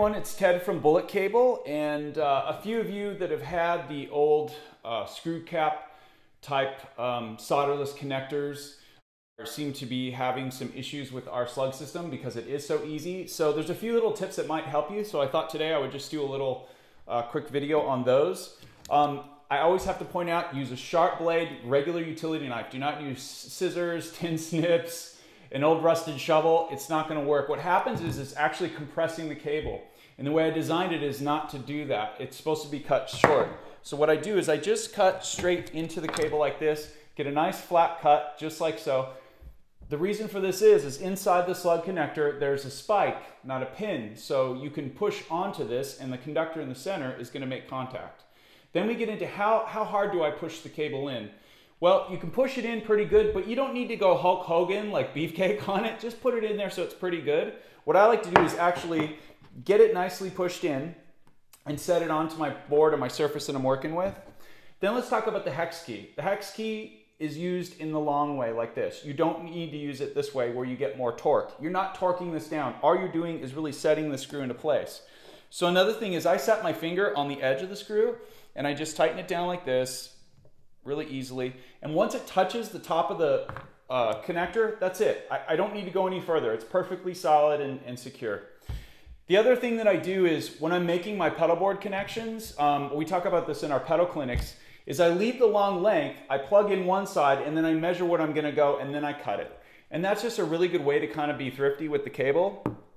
everyone, it's Ted from Bullet Cable, and a few of you that have had the old screw cap type solderless connectors seem to be having some issues with our SLUG system because it is so easy. So there's a few little tips that might help you, so I thought today I would just do a little quick video on those. I always have to point out, use a sharp blade, regular utility knife. Do not use scissors, tin snips, an old rusted shovel. It's not going to work. What happens is it's actually compressing the cable. And the way I designed it is not to do that. It's supposed to be cut short. So what I do is I just cut straight into the cable like this, get a nice flat cut, just like so. The reason for this is inside the SLUG connector, there's a spike, not a pin. So you can push onto this and the conductor in the center is going to make contact. Then we get into how hard do I push the cable in? Well, you can push it in pretty good, but you don't need to go Hulk Hogan like beefcake on it. Just put it in there so it's pretty good. What I like to do is actually get it nicely pushed in and set it onto my board or my surface that I'm working with. Then let's talk about the hex key. The hex key is used in the long way like this. You don't need to use it this way where you get more torque. You're not torquing this down. All you're doing is really setting the screw into place. So another thing is I set my finger on the edge of the screw and I just tighten it down like this really easily. And once it touches the top of the connector, that's it. I don't need to go any further. It's perfectly solid and secure. The other thing that I do is when I'm making my pedalboard connections, we talk about this in our pedal clinics, is I leave the long length, I plug in one side, and then I measure what I'm gonna go, and then I cut it. And that's just a really good way to kind of be thrifty with the cable.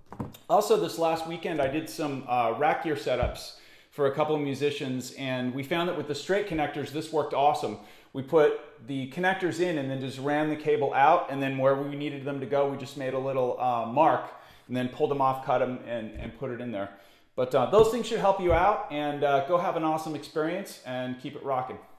Also, this last weekend, I did some rack gear setups for a couple of musicians, and we found that with the straight connectors, this worked awesome. We put the connectors in and then just ran the cable out, and then where we needed them to go, we just made a little mark and then pulled them off, cut them, and put it in there. But those things should help you out, and go have an awesome experience and keep it rocking.